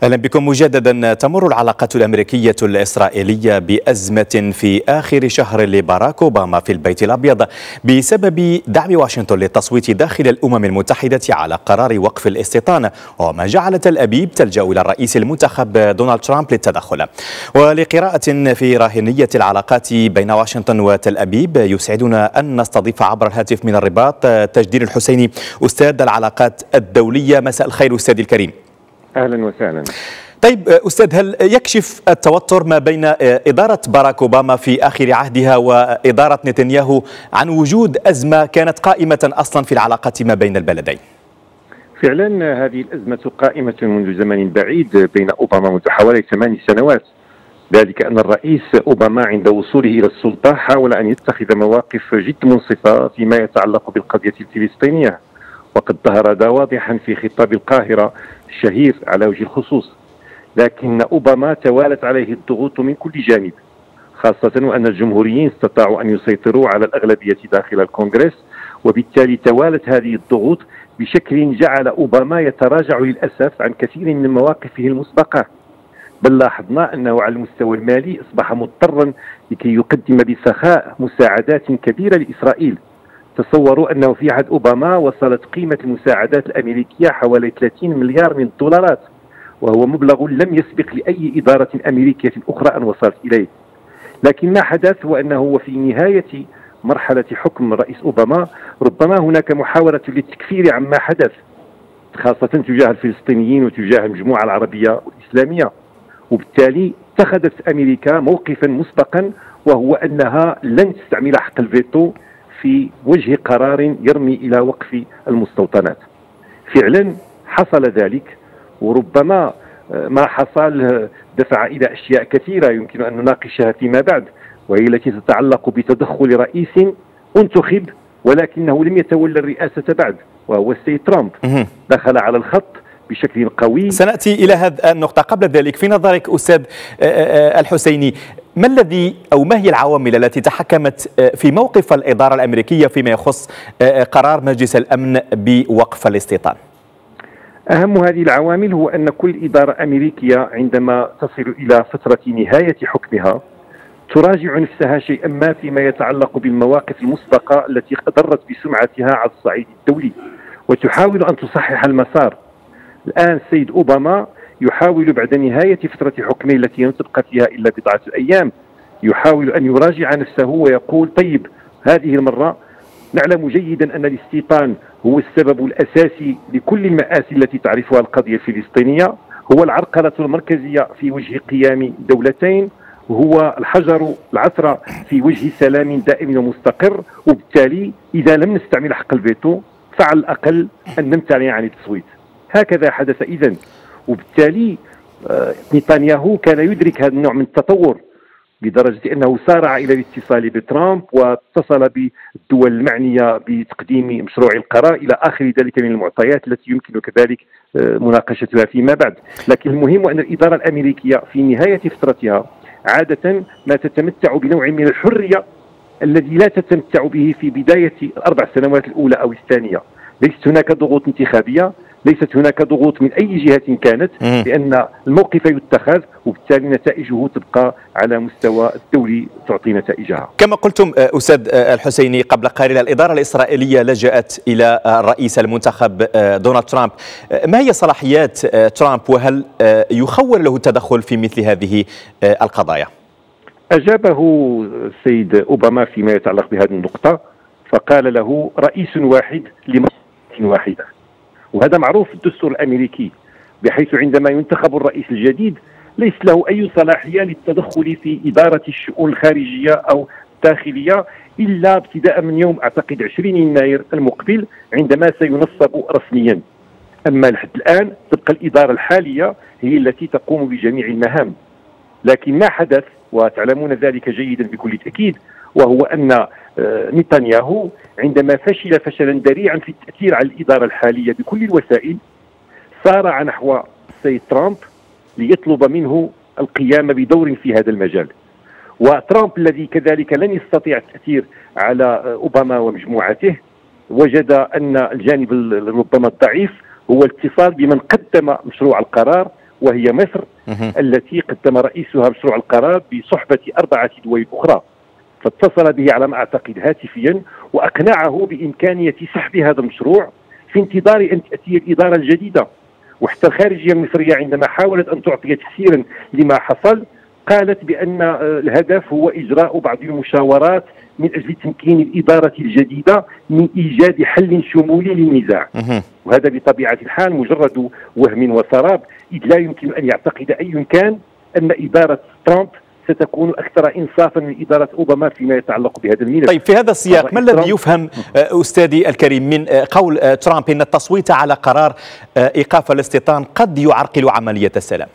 أهلا بكم مجددا. تمر العلاقات الأمريكية الإسرائيلية بأزمة في آخر شهر لباراك أوباما في البيت الأبيض بسبب دعم واشنطن للتصويت داخل الأمم المتحدة على قرار وقف الاستيطان، وما جعل تل أبيب تلجأ إلى الرئيس المنتخب دونالد ترامب للتدخل. ولقراءة في راهنية العلاقات بين واشنطن وتل أبيب، يسعدنا أن نستضيف عبر الهاتف من الرباط تجدير الحسيني، أستاذ العلاقات الدولية. مساء الخير أستاذ الكريم. أهلا وسهلا. طيب أستاذ، هل يكشف التوتر ما بين إدارة باراك أوباما في آخر عهدها وإدارة نتنياهو عن وجود أزمة كانت قائمة أصلا في العلاقات ما بين البلدين؟ فعلا هذه الأزمة قائمة منذ زمن بعيد بين أوباما منذ حوالي 8 سنوات، ذلك أن الرئيس أوباما عند وصوله إلى السلطة حاول أن يتخذ مواقف جد منصفة فيما يتعلق بالقضية الفلسطينية، وقد ظهر هذا واضحا في خطاب القاهرة الشهير على وجه الخصوص. لكن أوباما توالت عليه الضغوط من كل جانب، خاصة وأن الجمهوريين استطاعوا أن يسيطروا على الأغلبية داخل الكونغرس، وبالتالي توالت هذه الضغوط بشكل جعل أوباما يتراجع للأسف عن كثير من مواقفه المسبقة. بل لاحظنا أنه على المستوى المالي أصبح مضطرا لكي يقدم بسخاء مساعدات كبيرة لإسرائيل. تصوروا أنه في عهد أوباما وصلت قيمة المساعدات الأمريكية حوالي 30 مليار من الدولارات، وهو مبلغ لم يسبق لأي إدارة أمريكية أخرى أن وصلت إليه. لكن ما حدث هو أنه وفي نهاية مرحلة حكم الرئيس أوباما ربما هناك محاولة للتكفير عما حدث، خاصة تجاه الفلسطينيين وتجاه المجموعة العربية والإسلامية، وبالتالي اتخذت أمريكا موقفا مسبقا، وهو أنها لن تستعمل حق الفيتو في وجه قرار يرمي إلى وقف المستوطنات. فعلا حصل ذلك، وربما ما حصل دفع إلى أشياء كثيرة يمكن أن نناقشها فيما بعد، وهي التي تتعلق بتدخل رئيس انتخب ولكنه لم يتولى الرئاسة بعد، وهو السيد ترامب. دخل على الخط بشكل قوي. سنأتي إلى هذه النقطة. قبل ذلك، في نظرك أستاذ الحسيني، ما الذي أو ما هي العوامل التي تحكمت في موقف الإدارة الأمريكية فيما يخص قرار مجلس الأمن بوقف الاستيطان؟ أهم هذه العوامل هو أن كل إدارة أمريكية عندما تصل إلى فترة نهاية حكمها تراجع نفسها شيئا ما فيما يتعلق بالمواقف المسبقة التي ضرت بسمعتها على الصعيد الدولي، وتحاول أن تصحح المسار. الآن السيد أوباما يحاول بعد نهاية فترة حكمه التي لم تبقى فيها إلا بضعة أيام، يحاول أن يراجع نفسه ويقول طيب، هذه المرة نعلم جيدا أن الاستيطان هو السبب الأساسي لكل المآسي التي تعرفها القضية الفلسطينية، هو العرقلة المركزية في وجه قيام دولتين، وهو الحجر العثرة في وجه سلام دائم ومستقر. وبالتالي إذا لم نستعمل حق الفيتو فعلى الأقل أن نمتنع عن التصويت. هكذا حدث إذن. وبالتالي نتنياهو كان يدرك هذا النوع من التطور لدرجة أنه سارع إلى الاتصال بترامب واتصل بالدول المعنية بتقديم مشروع القرار إلى آخر ذلك من المعطيات التي يمكن كذلك مناقشتها فيما بعد. لكن المهم أن الإدارة الأمريكية في نهاية فترتها عادة ما تتمتع بنوع من الحرية الذي لا تتمتع به في بداية الأربع سنوات الأولى أو الثانية. ليست هناك ضغوط انتخابية، ليست هناك ضغوط من أي جهة كانت، لأن الموقف يتخذ وبالتالي نتائجه تبقى على مستوى الدولي تعطي نتائجها. كما قلتم أستاذ الحسيني قبل قليل، الإدارة الإسرائيلية لجأت إلى الرئيس المنتخب دونالد ترامب. ما هي صلاحيات ترامب، وهل يخول له التدخل في مثل هذه القضايا؟ أجابه السيد أوباما فيما يتعلق بهذه النقطة، فقال له رئيس واحد لمصلحة واحدة، وهذا معروف في الدستور الأمريكي، بحيث عندما ينتخب الرئيس الجديد ليس له أي صلاحية للتدخل في إدارة الشؤون الخارجية أو الداخلية إلا ابتداء من يوم أعتقد 20 يناير المقبل عندما سينصب رسميا. أما لحد الآن تبقى الإدارة الحالية هي التي تقوم بجميع المهام. لكن ما حدث وتعلمون ذلك جيدا بكل تأكيد، وهو أن نتنياهو عندما فشل فشلا ذريعا في التأثير على الإدارة الحالية بكل الوسائل سارع نحو السيد ترامب ليطلب منه القيام بدور في هذا المجال. وترامب الذي كذلك لن يستطيع التأثير على أوباما ومجموعته وجد أن الجانب ربما الضعيف هو الاتصال بمن قدم مشروع القرار وهي مصر التي قدم رئيسها مشروع القرار بصحبة 4 دول أخرى، فاتصل به على ما أعتقد هاتفيا وأقنعه بإمكانية سحب هذا المشروع في انتظار أن تأتي الإدارة الجديدة. وحتى الخارجية المصرية عندما حاولت أن تعطي تفسيرا لما حصل قالت بأن الهدف هو إجراء بعض المشاورات من أجل تمكين الإدارة الجديدة من إيجاد حل شمولي للنزاع. وهذا بطبيعة الحال مجرد وهم وسراب، إذ لا يمكن أن يعتقد أي كان أن إدارة ترامب ستكون أكثر إنصافا من إدارة أوباما فيما يتعلق بهذا الملف. طيب، في هذا السياق ما الذي يفهم أستاذي الكريم من قول ترامب أن التصويت على قرار إيقاف الاستيطان قد يعرقل عملية السلام؟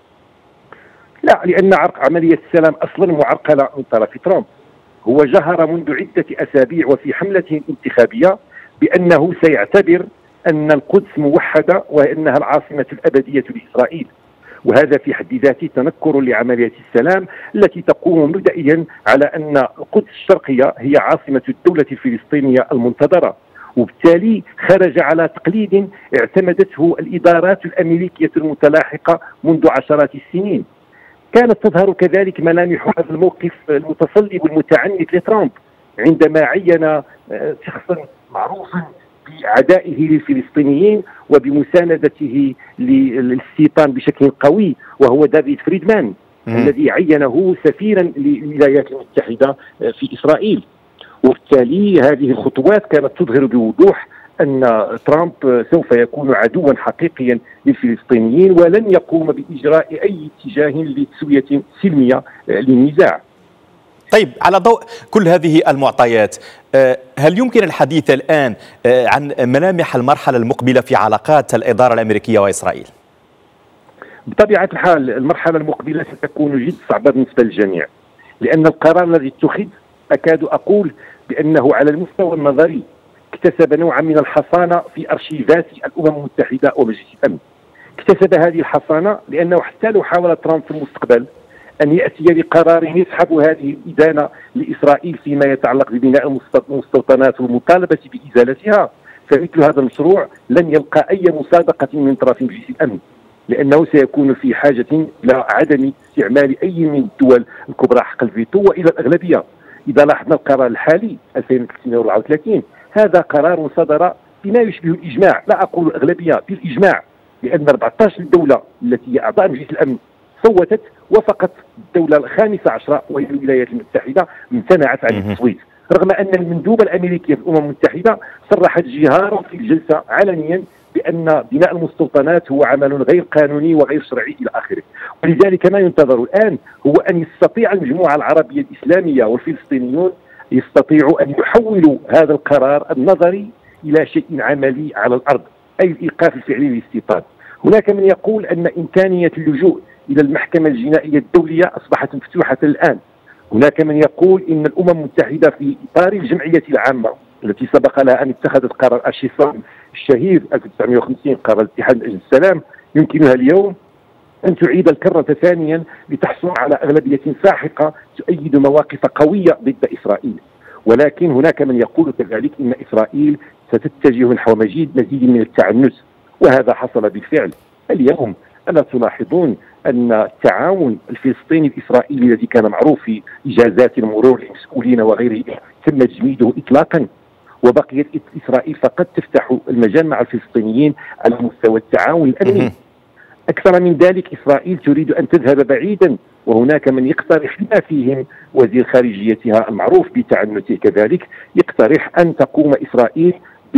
لا، لأن عملية السلام أصلا معرقلة من طرف ترامب. هو جهر منذ عدة أسابيع وفي حملته الانتخابية بأنه سيعتبر أن القدس موحدة وأنها العاصمة الأبدية لإسرائيل، وهذا في حد ذاته تنكر لعملية السلام التي تقوم مبدئيا على أن القدس الشرقية هي عاصمة الدولة الفلسطينية المنتظرة، وبالتالي خرج على تقليد اعتمدته الإدارات الأمريكية المتلاحقة منذ عشرات السنين. كانت تظهر كذلك ملامح هذا الموقف المتصلب المتعنت لترامب عندما عين شخصا معروفا بعدائه للفلسطينيين وبمساندته للاستيطان بشكل قوي، وهو دافيد فريدمان الذي عينه سفيرا للولايات المتحدة في إسرائيل. وبالتالي هذه الخطوات كانت تظهر بوضوح أن ترامب سوف يكون عدوا حقيقيا للفلسطينيين ولن يقوم بإجراء أي اتجاه لتسوية سلمية للنزاع. طيب، على ضوء كل هذه المعطيات، هل يمكن الحديث الآن عن ملامح المرحلة المقبلة في علاقات الإدارة الأمريكية وإسرائيل؟ بطبيعة الحال المرحلة المقبلة ستكون جد صعبة بالنسبة للجميع، لأن القرار الذي اتخذ أكاد أقول بأنه على المستوى النظري اكتسب نوعا من الحصانة في أرشيفات الأمم المتحدة ومجلس الأمن. اكتسب هذه الحصانة لأنه حتى لو حاول ترامب في المستقبل أن يأتي بقرار يسحب هذه الإدانة لإسرائيل فيما يتعلق ببناء المستوطنات والمطالبة بإزالتها، فمثل هذا المشروع لن يلقى أي مصادقة من طرف مجلس الأمن، لأنه سيكون في حاجة إلى عدم استعمال أي من الدول الكبرى حق الفيتو وإلى الأغلبية. إذا لاحظنا القرار الحالي 2334 هذا قرار صدر بما يشبه الإجماع، لا أقول الأغلبية، بالإجماع، لأن 14 دولة التي هي أعضاء مجلس الأمن صوتت، وفقط الدولة الخامسة عشرة وهي الولايات المتحدة امتنعت عن التصويت، رغم أن المندوبة الأمريكية في الأمم المتحدة صرحت جهارا في الجلسة علنيا بأن بناء المستوطنات هو عمل غير قانوني وغير شرعي إلى آخره. ولذلك ما ينتظر الآن هو أن يستطيع المجموعة العربية الإسلامية والفلسطينيون يستطيعوا أن يحولوا هذا القرار النظري إلى شيء عملي على الأرض، أي الإيقاف الفعلي للاستيطان. هناك من يقول أن إمكانية اللجوء إلى المحكمة الجنائية الدولية أصبحت مفتوحة الآن. هناك من يقول إن الأمم المتحدة في إطار الجمعية العامة التي سبق لها أن اتخذت قرار أشيسون الشهير 1950 قرار الاتحاد من أجل السلام، يمكنها اليوم أن تعيد الكرة ثانيا لتحصل على أغلبية ساحقة تؤيد مواقف قوية ضد إسرائيل. ولكن هناك من يقول كذلك إن إسرائيل ستتجه نحو مزيد من التعنت، وهذا حصل بالفعل. اليوم ألا تلاحظون أن التعاون الفلسطيني الإسرائيلي الذي كان معروف في إجازات المرور للمسؤولين وغيره تم تجميده إطلاقا، وبقيت إسرائيل فقط تفتح المجال مع الفلسطينيين على مستوى التعاون الأمني. أكثر من ذلك إسرائيل تريد أن تذهب بعيدا، وهناك من يقترح بما فيهم وزير خارجيتها المعروف بتعنته كذلك، يقترح أن تقوم إسرائيل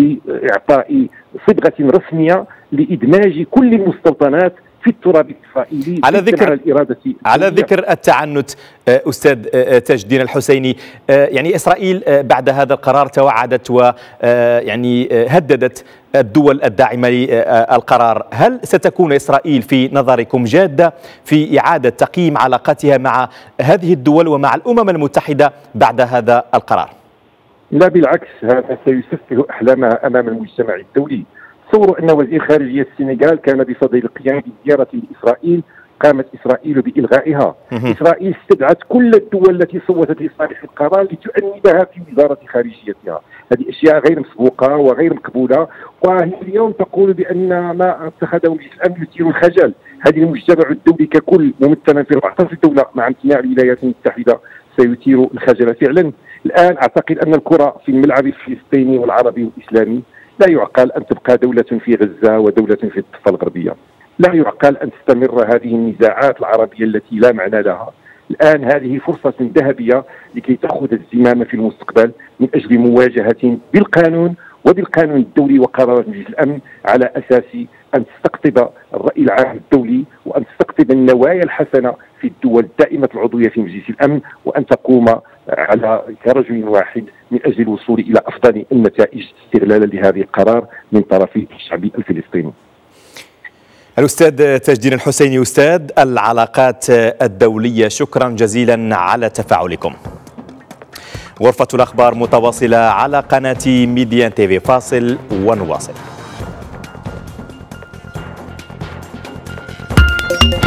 بإعطاء صبغة رسمية لإدماج كل المستوطنات في التراب الإسرائيلي على ذكر التعنت. أستاذ تاج الدين الحسيني، يعني إسرائيل بعد هذا القرار توعدت ويعني هددت الدول الداعمة للقرار. هل ستكون إسرائيل في نظركم جادة في إعادة تقييم علاقتها مع هذه الدول ومع الأمم المتحدة بعد هذا القرار؟ لا، بالعكس، هذا سيسفه أحلامها أمام المجتمع الدولي. تصوروا أن وزير خارجية السنغال كان بصدد القيام بزيارة لإسرائيل قامت إسرائيل بإلغائها. إسرائيل استدعت كل الدول التي صوتت لصالح القرار لتؤنبها في وزارة خارجيتها. هذه أشياء غير مسبوقة وغير مقبولة، وهي اليوم تقول بأن ما اتخذه مجلس الأمن يثير الخجل. هذه المجتمع الدولي ككل ممثلا في 14 دولة مع امتناع الولايات المتحدة سيثير الخجل فعلا. الآن أعتقد أن الكرة في الملعب الفلسطيني والعربي والإسلامي. لا يعقل أن تبقى دولة في غزة ودولة في الضفة الغربية. لا يعقل أن تستمر هذه النزاعات العربية التي لا معنى لها. الآن هذه فرصة ذهبية لكي تأخذ الزمام في المستقبل من أجل مواجهة بالقانون وبالقانون الدولي وقرارات مجلس الأمن على أساس أن تستقطب الرأي العام الدولي وأن تستقطب النوايا الحسنة في الدول الدائمة العضوية في مجلس الأمن وأن تقوم على كرجل واحد من أجل الوصول إلى أفضل النتائج استغلالا لهذه القرار من طرف الشعب الفلسطيني. الأستاذ تاج الدين الحسيني أستاذ العلاقات الدولية، شكرا جزيلا على تفاعلكم. غرفة الأخبار متواصلة على قناة ميديان تيفي، فاصل ونواصل.